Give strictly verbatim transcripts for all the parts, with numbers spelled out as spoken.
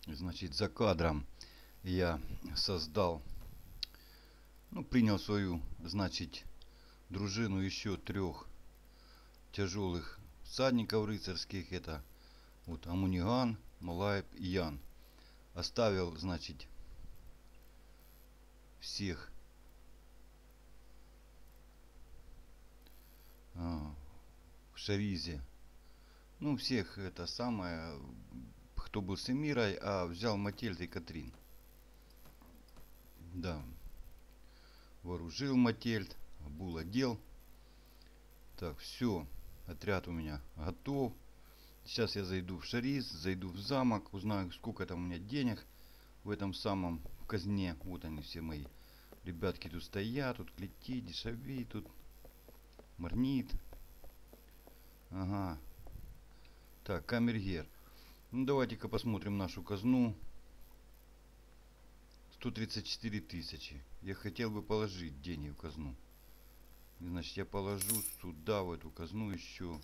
Значит, за кадром я создал, ну, принял свою, значит, дружину еще трех тяжелых всадников рыцарских. Это вот Амуниган, Малаев и Ян. Оставил, значит, всех а, в Шаризе. Ну, всех это самое, кто был с Эмирой, а взял Матильд и Катрин. Да, вооружил Матильд, Абул одел. Так, все, отряд у меня готов. Сейчас я зайду в Шариз, зайду в замок, узнаю, сколько там у меня денег в этом самом в казне. Вот они все мои ребятки тут стоят, тут Клети, Дешави, тут Марнит. Ага. Так, камергер. Ну, давайте-ка посмотрим нашу казну. сто тридцать четыре тысячи. Я хотел бы положить деньги в казну. Значит, я положу сюда, в эту казну еще.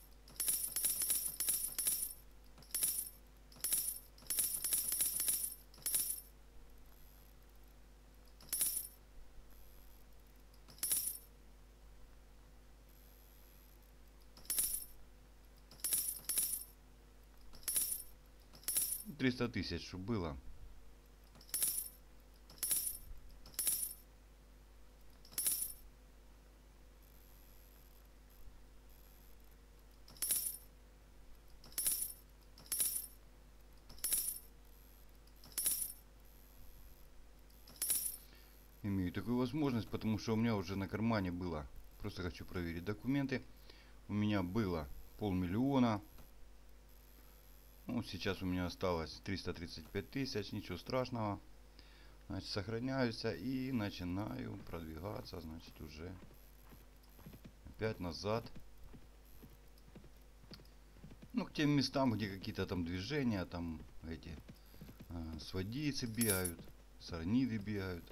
триста тысяч, чтобы было. Имею такую возможность, потому что у меня уже на кармане было. Просто хочу проверить документы. У меня было полмиллиона. Ну, сейчас у меня осталось триста тридцать пять тысяч. Ничего страшного. Значит, сохраняюсь и начинаю продвигаться, значит, уже опять назад. Ну, к тем местам, где какие-то там движения, там эти э, свадийцы бегают, сарниды бегают.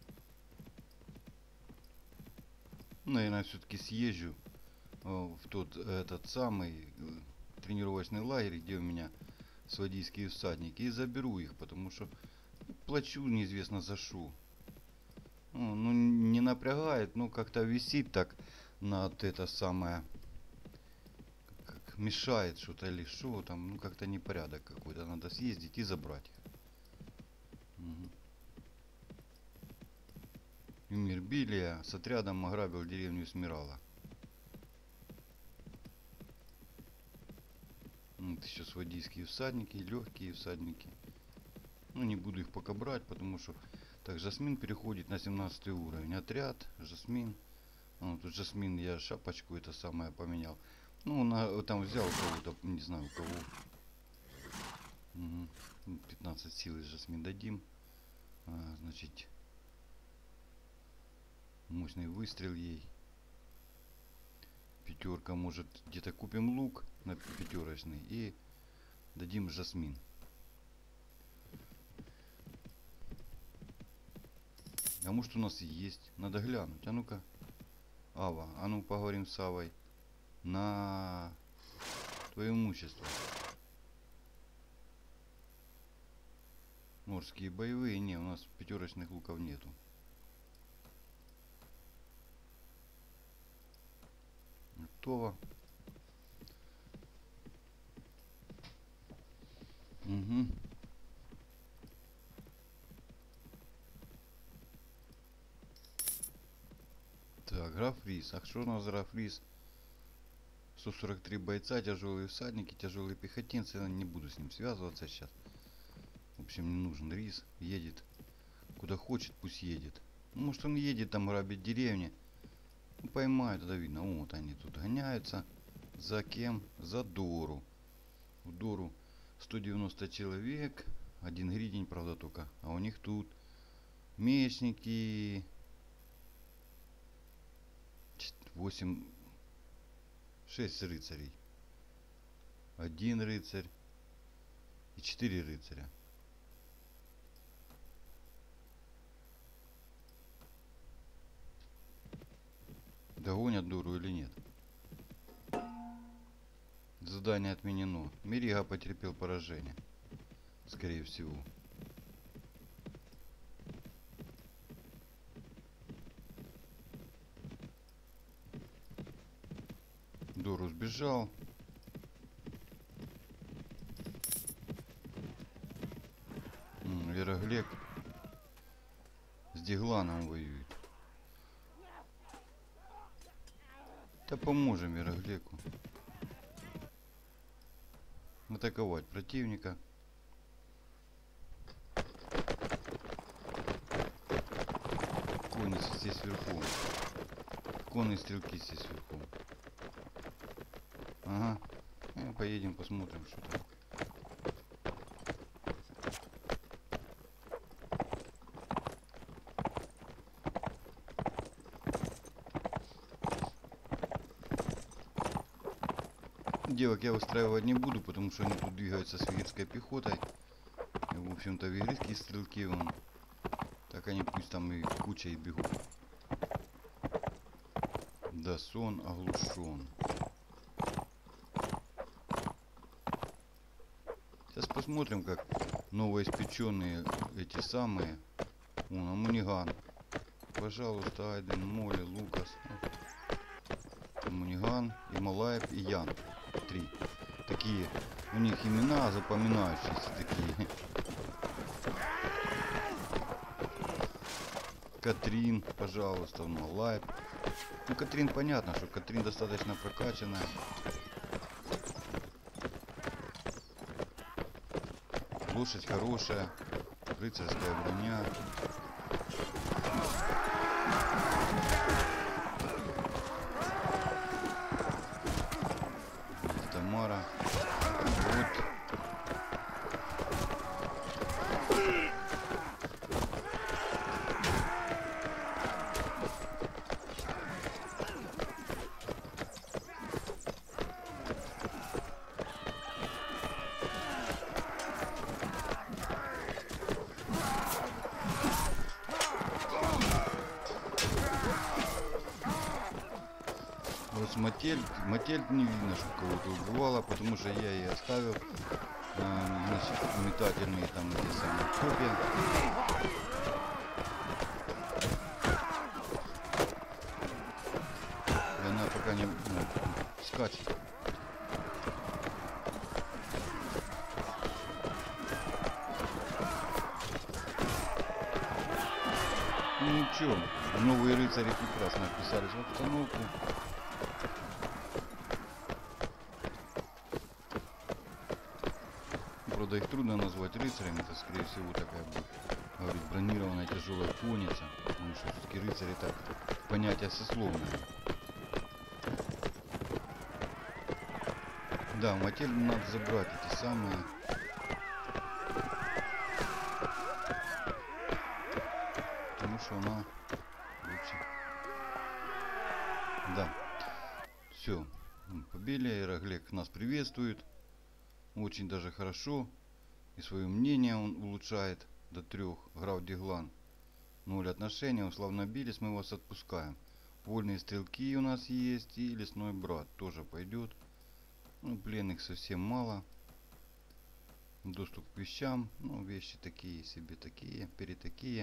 Наверное, все-таки съезжу э, в тот этот самый э, тренировочный лагерь, где у меня свадийские всадники, и заберу их, потому что плачу неизвестно за что. Ну, ну, не напрягает, ну как-то висит так над это самое, как мешает что-то или что там, ну как-то непорядок какой-то, надо съездить и забрать их. Угу. Эмир Билия с отрядом ограбил деревню Смирала. Вот еще свадийские всадники, легкие всадники. Ну, не буду их пока брать, потому что... Так, Жасмин переходит на семнадцатый уровень. Отряд, Жасмин. Ну, тут Жасмин, я шапочку это самое поменял. Ну, на, там взял кого-то, не знаю у кого. Угу. пятнадцать сил из Жасмин дадим. А, значит, мощный выстрел ей. Пятерка, может, где-то купим лук на пятерочный и дадим Жасмин. А может у нас есть? Надо глянуть. А ну-ка. Ава, а ну поговорим с Авой. На твое имущество. Морские боевые. Не, у нас пятерочных луков нету. Готово. Угу. Так, граф Рис. А что у нас граф Рис? сто сорок три бойца, тяжелые всадники, тяжелые пехотинцы. Я не буду с ним связываться сейчас. В общем, не нужен Рис. Едет куда хочет, пусть едет. Ну, может он едет там грабить деревни. Ну, поймают, тогда видно. Вот они тут гоняются. За кем? За Дору. У Дору сто девяносто человек. Один гридень, правда, только. А у них тут мечники. восемь, шесть рыцарей. Один рыцарь и четыре рыцаря. Догонят Дору или нет? Задание отменено. Мерига потерпел поражение. Скорее всего. Дору сбежал. М, Вероглек с Дегланом воюет. Да поможем Вероглеку атаковать противника. Конницы здесь вверху. Конные стрелки здесь вверху. Ага. Ну, поедем посмотрим, что там. Девок я выстраивать не буду, потому что они тут двигаются с вигрской пехотой. И, в общем-то, вигрские стрелки вон. Так они пусть там и кучей бегут. Да, сон оглушен. Сейчас посмотрим, как новоиспеченные эти самые. Вон, Амуниган. Пожалуйста, Айден, Моли, Лукас. Амуниган, Ималаев и Ян. Три. Такие у них имена запоминающиеся такие. Катрин, пожалуйста, Малайп. Ну, Катрин понятно, что Катрин достаточно прокачанная. Лошадь хорошая. Рыцарская броня. Тамара. Вот. Вот мотель, мотель не видно, что кого-то убивало, потому что я ее оставил. А, значит, метательные там эти самые копья. И она пока не ну, скачет. Ну ничего, новые рыцари прекрасно вписались в обстановку. Правда, их трудно назвать рыцарями, это скорее всего такая будет, говорит, бронированная тяжелая конница, потому что все-таки рыцари так понятие сословное. Да, в мотель надо забрать эти самые. Потому что она лучше. Да. Все. Побили. Ираглек нас приветствует. Очень даже хорошо. И свое мнение он улучшает до трех. Граф Деглан. Ноль отношений. Условно бились. Мы вас отпускаем. Вольные стрелки у нас есть. И лесной брат тоже пойдет. Ну, пленных совсем мало. Доступ к вещам. Ну, вещи такие себе, такие, перетакие.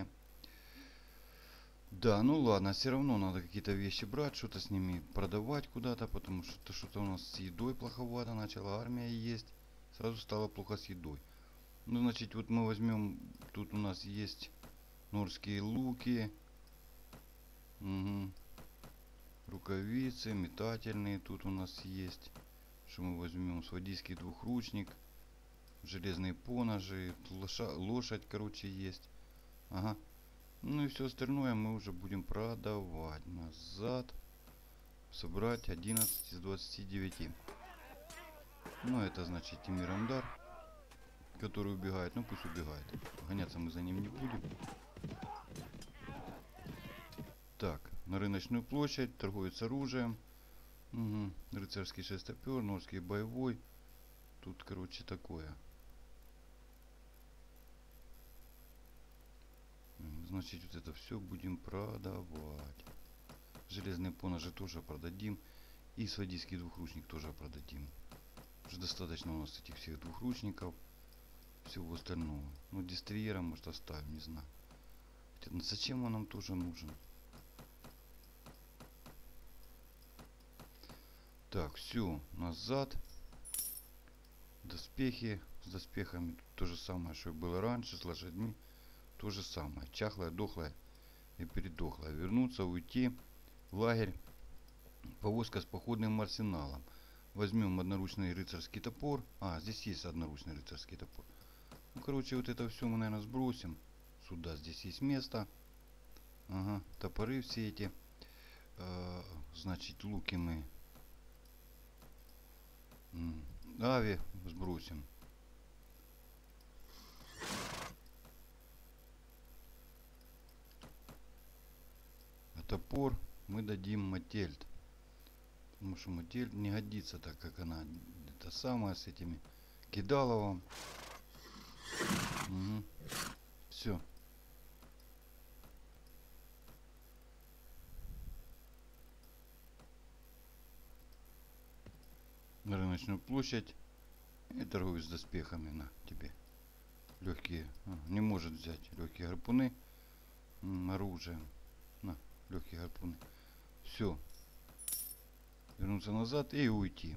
Да, ну ладно, все равно надо какие-то вещи брать, что-то с ними продавать куда-то, потому что что-то у нас с едой плоховато начала армия есть. Сразу стало плохо с едой. Ну, значит, вот мы возьмем, тут у нас есть норские луки. Угу. Рукавицы, метательные тут у нас есть. Что мы возьмем? Свадийский двухручник. Железные поножи. Лоша, лошадь, короче, есть. Ага. Ну и все остальное мы уже будем продавать. Назад. Собрать одиннадцать из двадцати девяти. Ну это значит Тимирандар, который убегает. Ну пусть убегает. Гоняться мы за ним не будем. Так, на рыночную площадь. Торговец оружием. Угу. Рыцарский шестопер, норский боевой. Тут, короче, такое. Значит, вот это все будем продавать. Железные поножи тоже продадим. И свадийский двухручник тоже продадим. Уже достаточно у нас этих всех двухручников. всего остального. Ну, дистерьера, может, оставим, не знаю. Хотя, ну, зачем он нам тоже нужен? Так, все, назад. Доспехи. С доспехами тут то же самое, что и было раньше, с лошадьми. То же самое. Чахлая, дохлая и передохлая. Вернуться, уйти в лагерь. Повозка с походным арсеналом. Возьмем одноручный рыцарский топор. А, здесь есть одноручный рыцарский топор. Ну, короче, вот это все мы, наверное, сбросим. Сюда, здесь есть место. Ага, топоры все эти. Э, значит, луки мы... Ави сбросим. А топор мы дадим Матильд. Потому что Матильд не годится так, как она. Это самое с этими кидаловым. Угу. Все. На рыночную площадь. И торгую с доспехами. На тебе. Легкие. А, не может взять легкие гарпуны. М, оружие. На, легкие гарпуны. Все. Вернуться назад и уйти.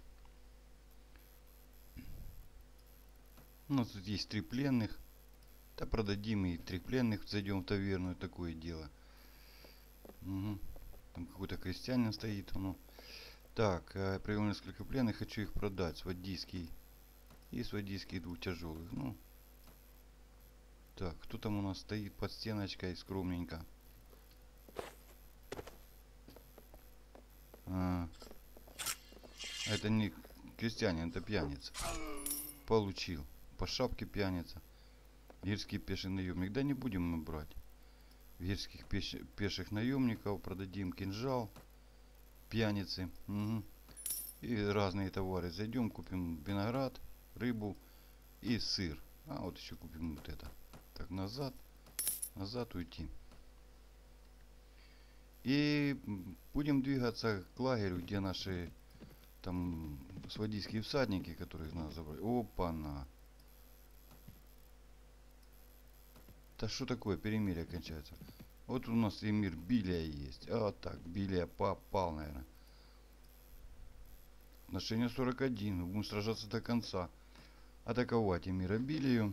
У нас тут есть три пленных. Да продадим и три пленных. Зайдем в таверну. И такое дело. Угу. Там какой-то крестьянин стоит. Ну. Так, я привел несколько пленных. Хочу их продать. Свадийский. И свадийский двух тяжелых. Ну. Так, кто там у нас стоит под стеночкой скромненько? А, это не крестьянин, это пьяница. Получил. По шапке пьяница. Гирский пеший наемник. Да не будем мы брать. Гирских пеш... пеших наемников продадим кинжал. Пьяницы. Угу. И разные товары. Зайдем, купим виноград, рыбу и сыр. А вот еще купим вот это. Так, назад. Назад уйти. И будем двигаться к лагерю, где наши там свадийские всадники, которых надо забрать. Опа-на. Да что такое, перемирие кончается? Вот у нас эмир Билия есть. А так, Билия попал, наверное. Отношение сорок один. Будем сражаться до конца. Атаковать эмира Билию.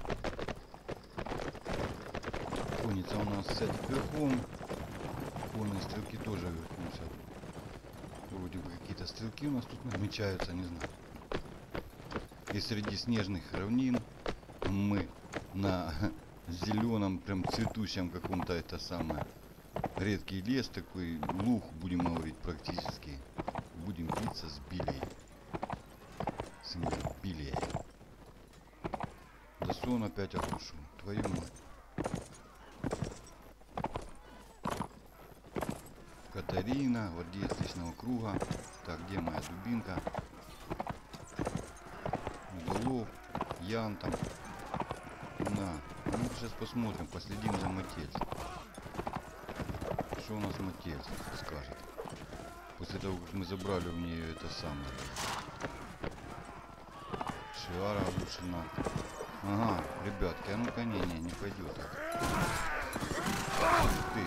Конница у нас сядет верхом. Конные стрелки тоже верхом сядут. Вроде бы какие-то стрелки у нас тут намечаются, не знаю. И среди снежных равнин мы на зеленом, прям цветущем каком-то, это самое, редкий лес такой, луг, будем говорить, практически. Будем биться с Билей. С Билей. Да сон опять опушу. Твою мать. Катарина, гвардеец личного круга. Так, где моя дубинка? Удалов, Ян там. На. Ну, сейчас посмотрим, последим за Матильд. Что у нас Матильд скажет? После того, как мы забрали у нее это самое. Шиара улучшена. Ага, ребятки, а ну-ка, не, не, не пойдет. Ух ты.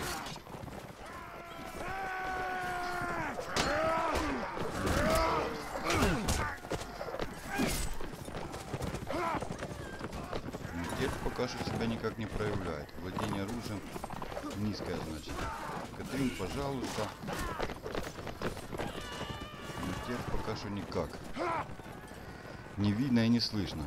Матильд пока что себя никак не проявляет. Владение оружием низкое, значит. Катрин, пожалуйста. Матильд пока что никак. Не видно и не слышно.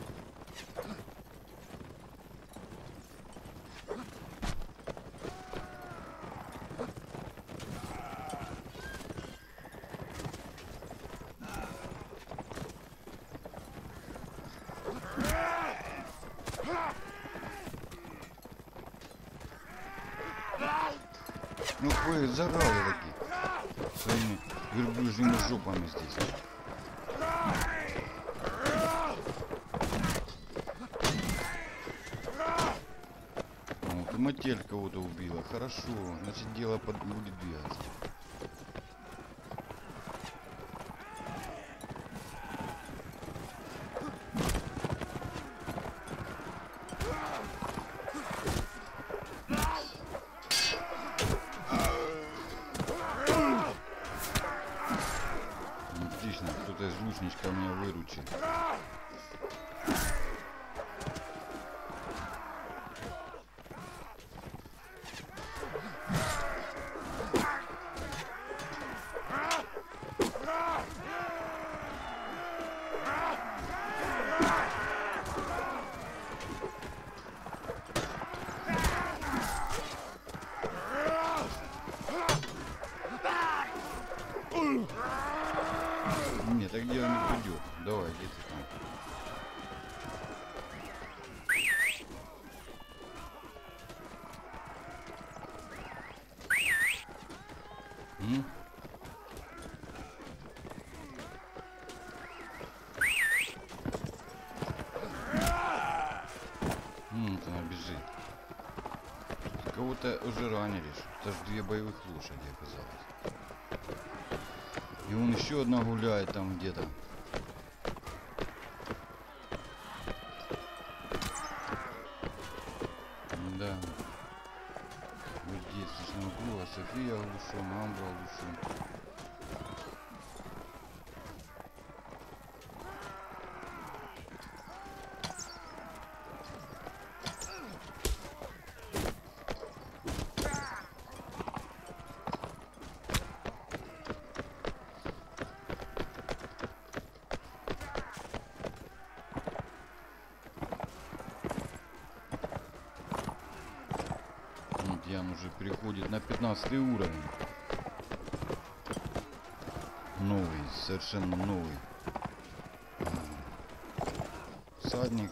Ну вы заразы такие. Своими верблюжьими жопами здесь. Вот, Матильд кого-то убила. Хорошо. Значит, дело под... будет двигаться. М, она бежит. Кого-то уже ранили. Это ж две боевых лошади оказалось. И он еще одна гуляет там где-то. Да. Вот здесь слишком круга. София оглушен, Амбра оглушен. Ян уже переходит на пятнадцатый уровень. Новый, совершенно новый. Всадник.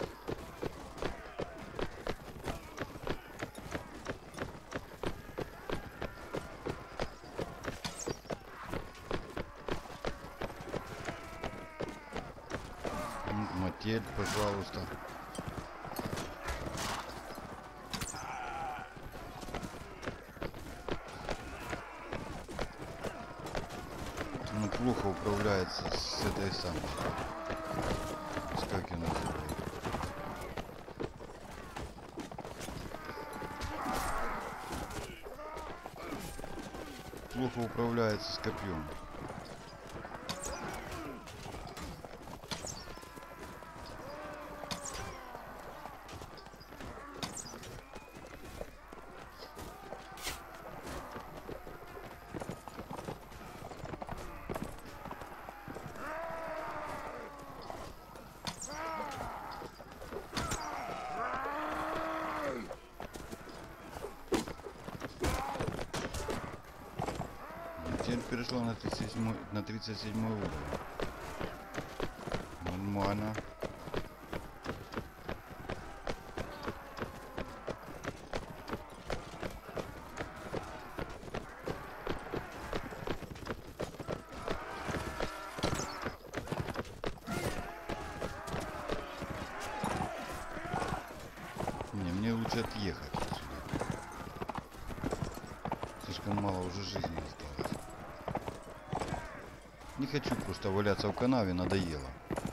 Мотель, пожалуйста. Ну, плохо управляется с этой самой. Как ее называют? Плохо управляется с копьем. Теперь перешла на тридцать седьмой, на тридцать седьмой уровень. Нормально. Не, мне лучше отъехать отсюда. Слишком мало уже жизни осталось. Не хочу просто валяться в канаве, надоело.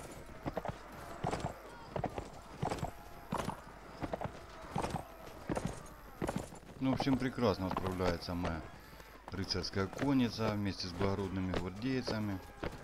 Ну, в общем, прекрасно справляется моя рыцарская конница вместе с благородными гвардейцами.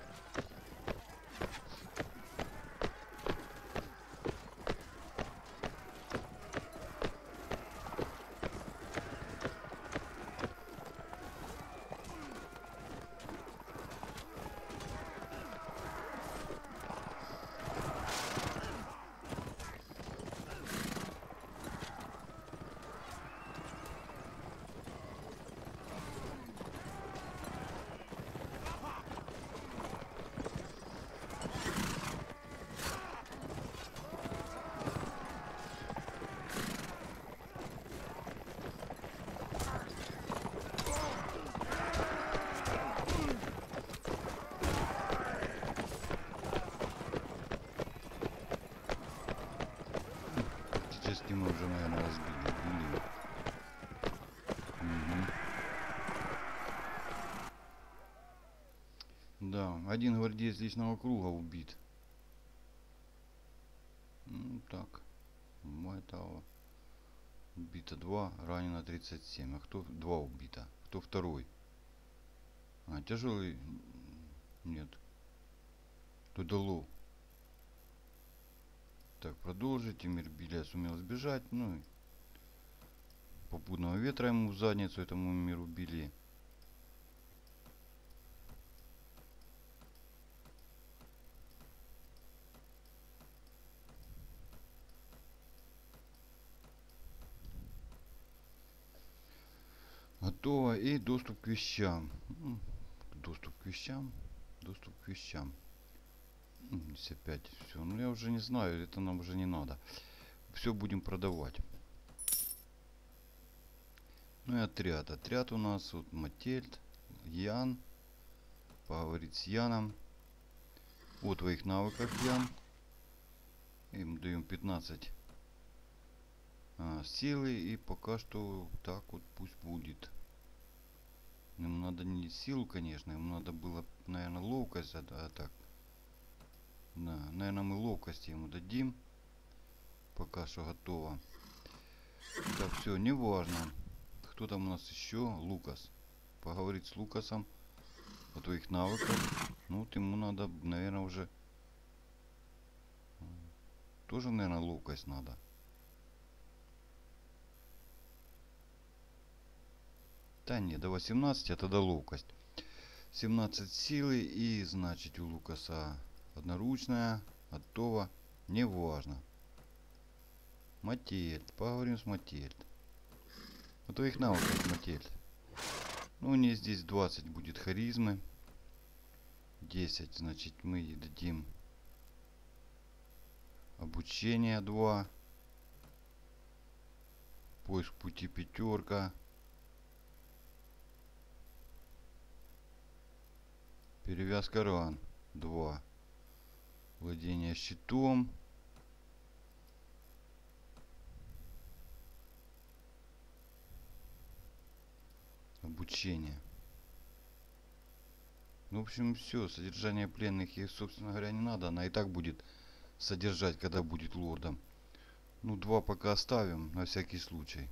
Сейчас мы уже, наверное, разбили. Убили. Угу. Да, один гвардеец личного круга убит. Ну так. Этого убито два, ранено тридцать семь. А кто? Два убито. Кто второй? А, тяжелый. Нет. Тудалу. Так, продолжить. Эмирбиля сумел сбежать. Ну и попутного ветра ему в задницу, этому миру били. Готово. И доступ к вещам. Доступ к вещам. Доступ к вещам. Здесь опять все. Ну я уже не знаю, это нам уже не надо. Все будем продавать. Ну и отряд. Отряд у нас вот Матильд, Ян. Поговорить с Яном о твоих навыках, Ян. Им даем пятнадцать а, силы, и пока что так вот пусть будет. Ему надо не силу, конечно, ему надо было, наверное, ловкость, а, а так. Да, наверное, мы ловкости ему дадим. Пока что готово. Так, все, неважно. Кто там у нас еще? Лукас. Поговорить с Лукасом о твоих навыках. Ну, вот ему надо, наверное, уже... Тоже, наверное, ловкость надо. Да не, до восемнадцати, а тогда ловкость. семнадцать силы, и, значит, у Лукаса одноручная, готово. Неважно. Матильд. Поговорим с Матильд. О твоих навыках, Матильд. Ну, у нее здесь двадцать будет харизмы. десять, значит, мы ей дадим обучение два. Поиск пути пятерка. Перевязка ран два. Владение щитом. Обучение. Ну, в общем, все. Содержание пленных ей, собственно говоря, не надо. Она и так будет содержать, когда будет лордом. Ну, два пока оставим, на всякий случай.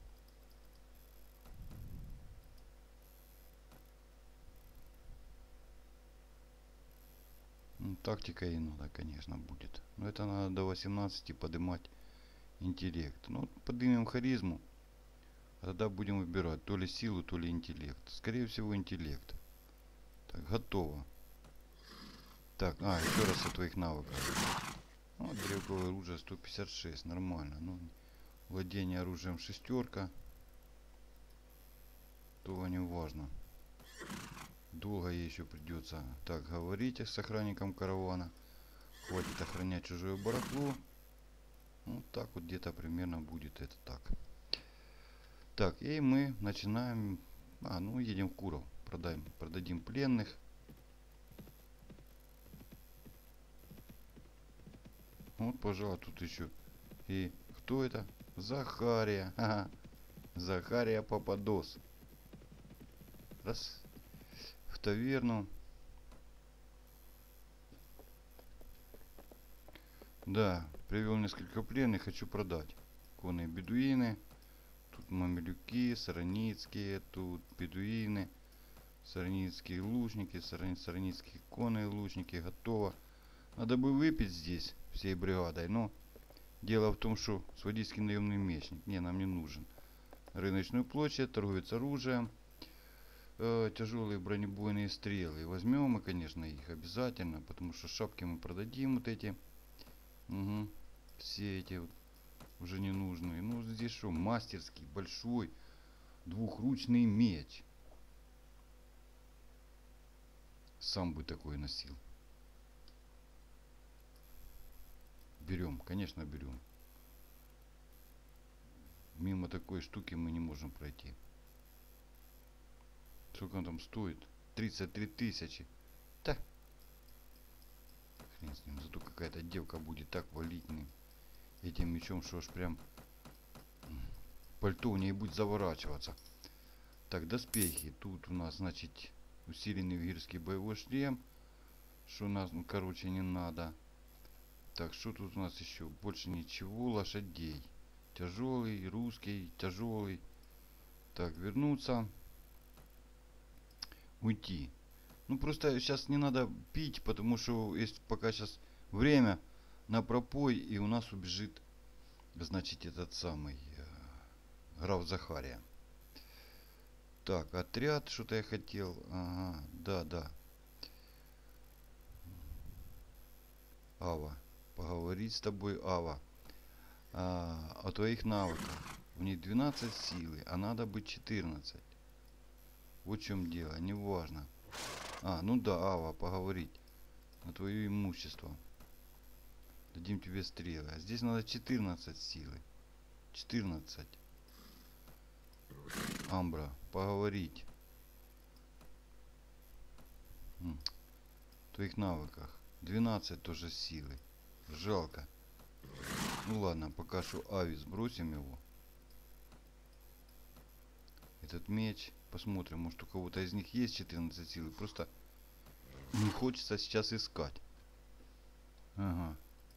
Ну, тактика ей надо, конечно, будет. Но это надо до восемнадцати поднимать интеллект. Ну, поднимем харизму. А тогда будем выбирать то ли силу, то ли интеллект. Скорее всего, интеллект. Так, готово. Так, а, еще раз о твоих навыках. Ну, древковое оружие сто пятьдесят шесть, нормально. Ну, владение оружием шестерка. То не важно. Долго ей еще придется так говорить с охранником каравана. Хватит охранять чужое барахло. Ну, так вот где-то примерно будет это так. Так, и мы начинаем... А, ну, едем в Куров. Продаем, продадим пленных. Вот, пожалуй, тут еще. И кто это? Захария. Ага. Захария Пападос. Раз. В таверну. Да, привел несколько пленных, хочу продать. Конные бедуины. Тут мамилюки, сараницкие, тут бедуины. Сараницкие лучники, сараницкие конные лучники. Готово. Надо бы выпить здесь всей бригадой, но дело в том, что свадийский наемный мечник. Не, нам не нужен. Рыночную площадь, торговец оружием. Э, тяжелые бронебойные стрелы. Возьмем мы, конечно, их обязательно, потому что шапки мы продадим вот эти. Угу. Все эти вот уже не нужные. Ну, здесь что, мастерский, большой, двухручный меч. Сам бы такой носил. Берем, конечно, берем. Мимо такой штуки мы не можем пройти. Сколько он там стоит? тридцать три тысячи. Да. Хрен с ним. Зато какая-то девка будет так валить этим мечом, что аж прям пальто у ней будет заворачиваться. Так, доспехи. Тут у нас, значит, усиленный вирский боевой шлем. Что у нас, ну, короче, не надо. Так, что тут у нас еще? Больше ничего. Лошадей. Тяжелый, русский, тяжелый. Так, вернуться. Уйти. Ну, просто сейчас не надо пить, потому что есть пока сейчас время на пропой, и у нас убежит, значит, этот самый э, граф Захария. Так, отряд, что-то я хотел. Ага, да, да. Ава. Поговорить с тобой, Ава. А, о твоих навыках. У них двенадцать силы, а надо быть четырнадцать. Вот в чем дело, неважно. А, ну да, Ава, поговорить. На твое имущество. Дадим тебе стрелы. А здесь надо четырнадцать силы. четырнадцать. Амбра, поговорить. М. В твоих навыках. двенадцать тоже силы. Жалко. Ну ладно, пока что Ави сбросим его. Этот меч. Посмотрим, может у кого-то из них есть четырнадцать сил. Просто не хочется сейчас искать. Ага.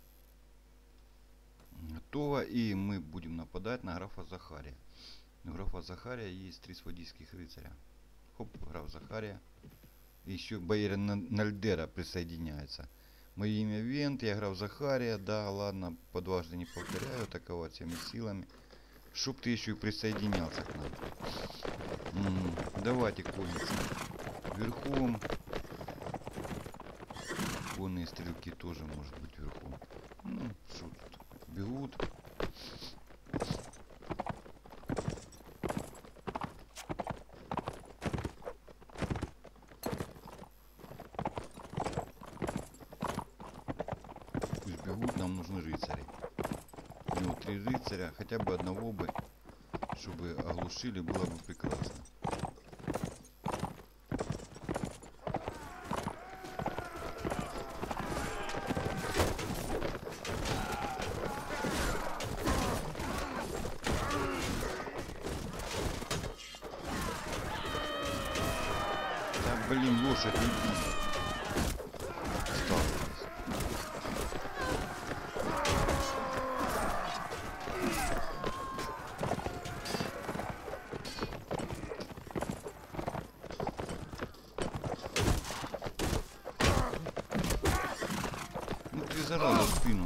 Готово. И мы будем нападать на графа Захария. У графа Захария есть три свадийских рыцаря. Хоп, граф Захария. Еще боярин Нальдера присоединяется. Мое имя Вент, я граф Захария. Да, ладно, по дважды не повторяю. Атаковать всеми силами. Чтоб ты еще и присоединялся к нам. М-м, давайте конница. Верхом. Конные стрелки тоже может быть верхом. Ну, что тут? Бегут. Пусть бегут, нам нужны рыцари. У него три рыцаря, хотя бы одного бы, чтобы оглушили, было бы прекрасно. Да блин, лошадь не бить. Ну ты зараза в спину.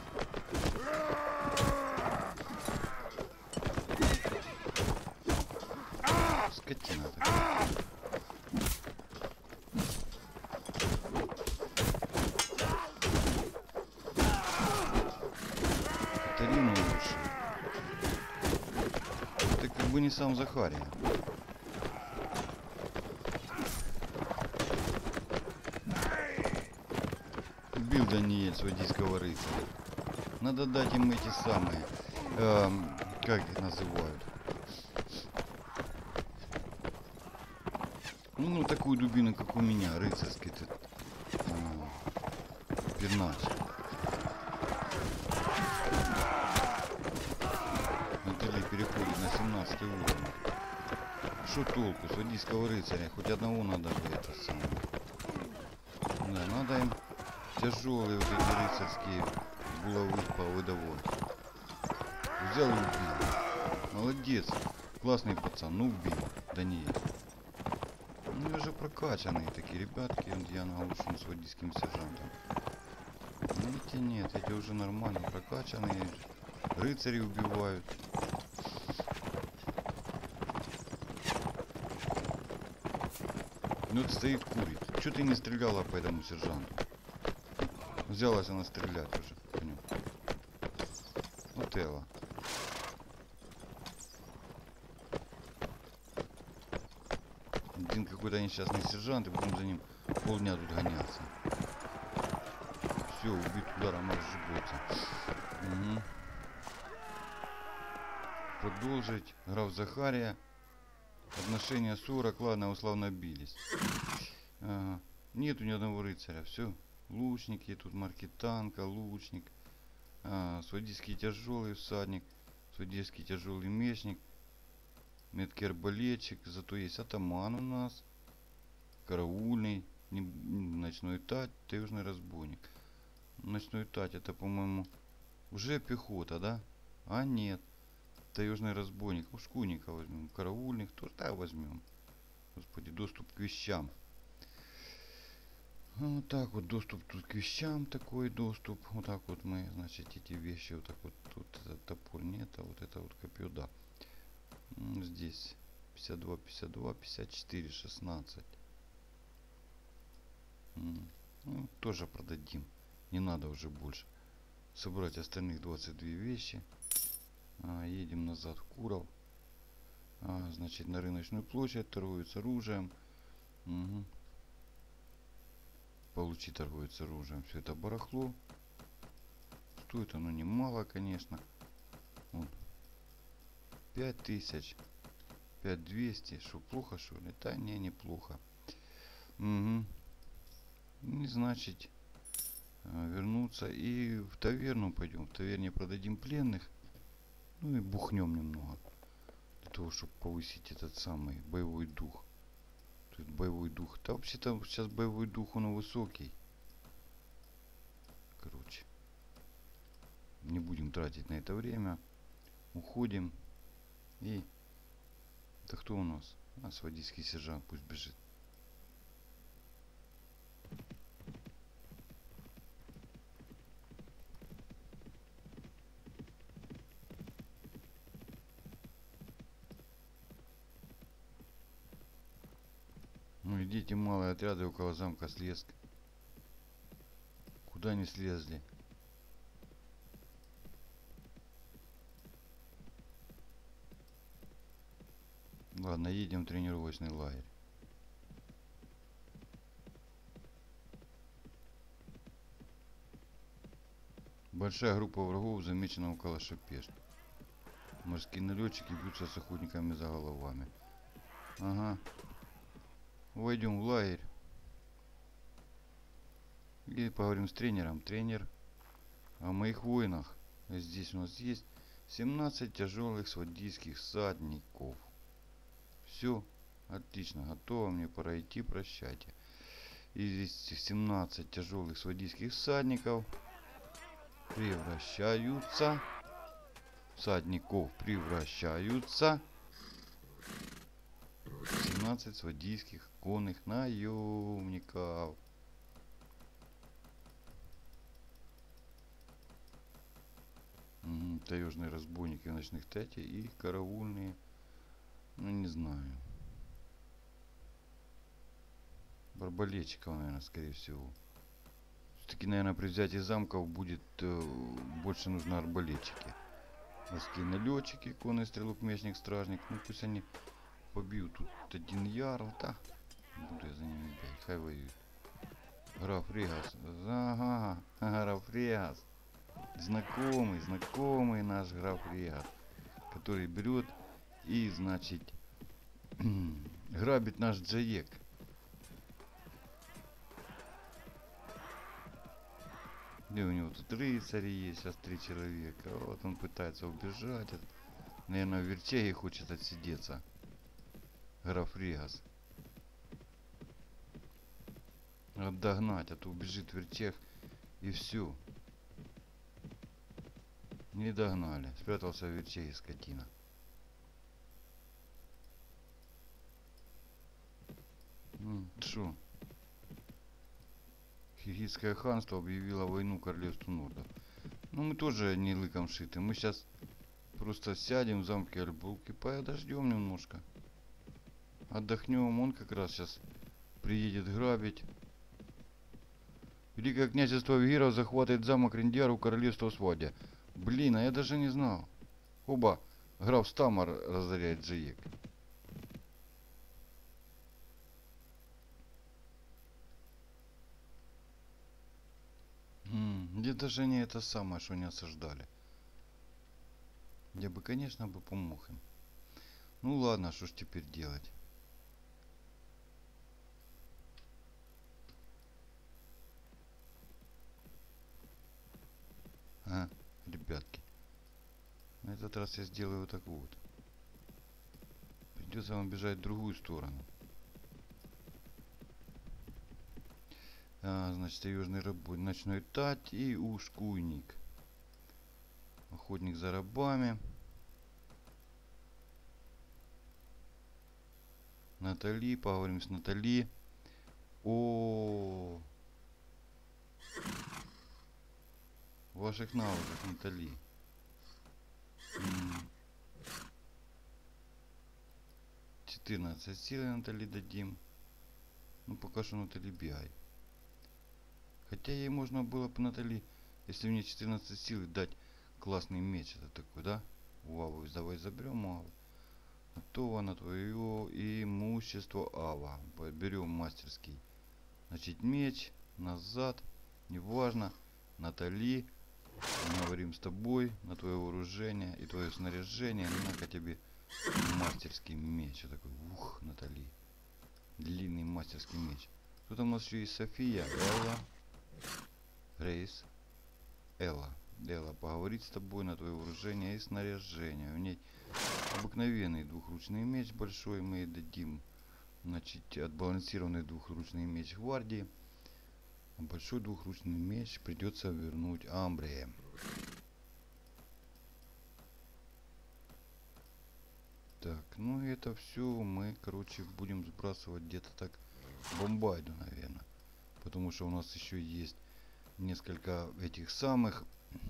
Скотина такая. Катарину лучше. Это как бы не сам Захария. Убил Даниэль свадийского рыцаря. Надо дать им эти самые, эм, как их называют? Ну, ну такую дубину, как у меня, рыцарский этот э, пернач. Натали переходит на семнадцатый уровень. Что толку? Свадийского рыцаря. Хоть одного надо бы это самое. Да, надо им тяжелые вот эти рыцарские булавы повыдавать. Взял и убил. Молодец. Классный пацан. Ну убил. Даниэль. Ну вы же прокачанные такие ребятки. Я научен свадийским сержантом. Ну эти нет. Эти уже нормально прокачанные. Рыцари убивают. Ну вот стоит курит. Че ты не стреляла по этому сержанту? Взялась она стрелять уже по нему. Вот Элла. Один какой-то несчастный сержант, и будем за ним полдня тут гоняться. Все, убит ударом разжигается. Угу. Продолжить. Граф Захария. Отношения сорок, ладно, условно бились. Ага. Нету ни одного рыцаря. Все. Лучники, тут марки танка, лучник. А, свадийский тяжелый всадник. Свадийский тяжелый мечник. Меткий арбалетчик. Зато есть атаман у нас. Караульный. Не, ночной тать. Таежный разбойник. Ночной тать это, по-моему, уже пехота, да? А нет. Таежный разбойник. У шкунника возьмем. Караульник тоже так возьмем. Господи, доступ к вещам. Вот так вот доступ тут к вещам, такой доступ. Вот так вот мы, значит, эти вещи, вот так вот, тут этот топор нет, а вот это вот копье, да. Здесь пятьдесят два, пятьдесят два, пятьдесят четыре, шестнадцать. Ну, тоже продадим. Не надо уже больше. Собрать остальных двадцать две вещи. А, едем назад в Куров. А, значит, на рыночную площадь торгуется оружием. Угу. Получи торгует с оружием. Все это барахло. Стоит оно немало, конечно. Вот. пять тысяч. пять двести. Что, плохо, что ли? Да, не, неплохо. Угу. Не значит. э, вернуться и в таверну пойдем. В таверне продадим пленных. Ну и бухнем немного. Для того, чтобы повысить этот самый боевой дух. Тут боевой дух. Да вообще-то сейчас боевой дух он высокий. Короче. Не будем тратить на это время. Уходим. И... Это кто у нас? А, свадийский сержант пусть бежит. Ну идите, малые отряды около замка Слезск. Куда они слезли? Ладно, едем в тренировочный лагерь. Большая группа врагов замечена около Шапеш. Морские налетчики бьются с охотниками за головами. Ага. Войдем в лагерь. И поговорим с тренером. Тренер о моих воинах. Здесь у нас есть семнадцать тяжелых свадийских всадников. Все. Отлично. Готово. Мне пора идти. Прощайте. И здесь семнадцать тяжелых свадийских всадников превращаются. Всадников превращаются. семнадцать свадийских конных наемников. Угу, таежные разбойники в ночных тете и караульные. Ну не знаю. Арбалетчиков, наверное, скорее всего. Все-таки, наверное, при взятии замков будет э, больше нужно арбалетчики. Морские налетчики, конный стрелок, мечник, стражник. Ну пусть они побьют тут один ярл, да? Буду я за ними бегать, хай воюют. Граф Регас. Ага, граф Регас. Знакомый, знакомый наш граф Регас. Который берет и, значит, грабит наш Джаек. И у него тут рыцари есть, сейчас три человека. Вот он пытается убежать. Наверное, в Вертеге хочет отсидеться. Граф Регас. Отдогнать, а то убежит в Вертег и все. Не догнали. Спрятался в Вертеге, скотина. Ну, шо? Хигитское ханство объявило войну королевству Нордов. Ну мы тоже не лыком шиты. Мы сейчас просто сядем в замке Альбулк и подождем немножко. Отдохнем. Он как раз сейчас приедет грабить. Великое княжество Вигиров захватывает замок Риндиар у королевства Свадья. Блин, а я даже не знал. Оба, граф Стамар разоряет Джаек. Где даже не это самое, что не осаждали. Я бы, конечно, бы помог им. Ну ладно, что ж теперь делать? А, ребятки. На этот раз я сделаю вот так вот. Придется вам бежать в другую сторону. А, значит, таежный рабой, ночной тать и ушкуйник. Охотник за рабами. Натали, поговорим с Натали. О, ваших навыков, Натали. четырнадцать сил Натали дадим. Ну пока что Натали бегай. Хотя ей можно было бы Натали, если мне четырнадцать сил, дать классный меч. Это такой, да? Вау, давай заберем Аву. Готово на твое имущество, Ава. Берем мастерский. Значит, меч назад. Неважно. Натали. Мы говорим с тобой на твое вооружение и твое снаряжение. На-ка тебе мастерский меч. Вот такой, ух, Натали. Длинный мастерский меч. Тут у нас еще есть София, Элла, Рейс. Элла. Элла, поговорить с тобой на твое вооружение и снаряжение. У ней обыкновенный двухручный меч большой, мы ей дадим. Значит, отбалансированный двухручный меч гвардии. А большой двухручный меч придется вернуть Амбре. Так, ну это все мы, короче, будем сбрасывать где-то так Бомбайду, наверное. Потому что у нас еще есть несколько этих самых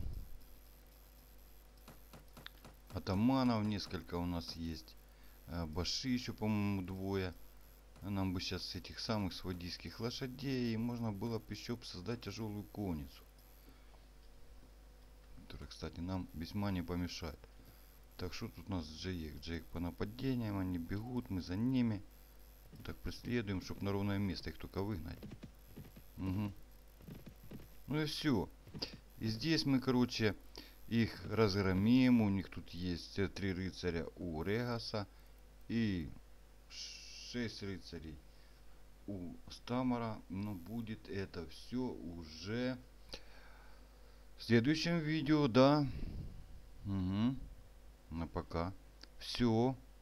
атаманов, несколько у нас есть э, баши еще, по-моему, двое. Нам бы сейчас этих самых свадийских лошадей, и можно было бы еще создать тяжелую конницу, которая, кстати, нам весьма не помешает. Так, что тут у нас Джейк? Джейк по нападениям, они бегут, мы за ними. Так, преследуем, чтобы на ровное место их только выгнать. Угу. Ну и все. И здесь мы, короче, их разгромим. У них тут есть три рыцаря у Регаса и шесть рыцарей у Стамара. Но будет это все уже в следующем видео, да. Угу. Ну пока. Все.